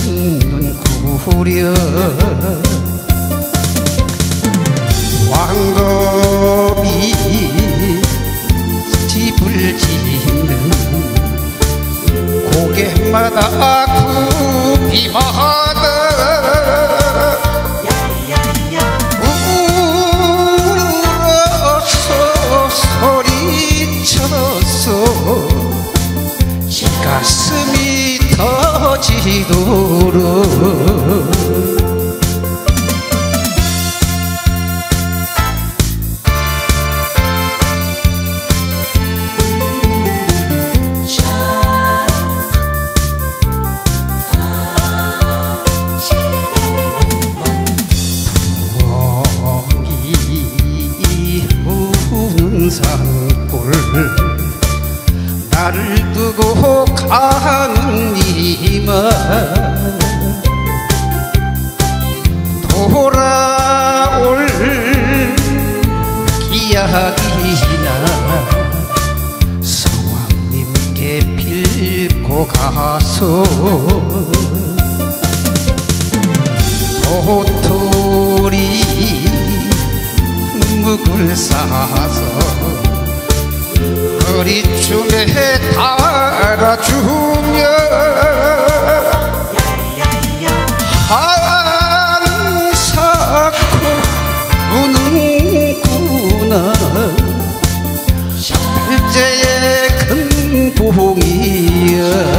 첫눈 구려 왕겁이 집을 짓는 고개마다 구비마다 울어서 소리쳐서 가슴이 터지도록 산골 나를 두고 가는 이만 돌아올 기약이나 성왕님께 빌고 가서 도토리 묵을 싸서 허리춤에 달아주며 한사코 우는구나 일제의 큰 봉이야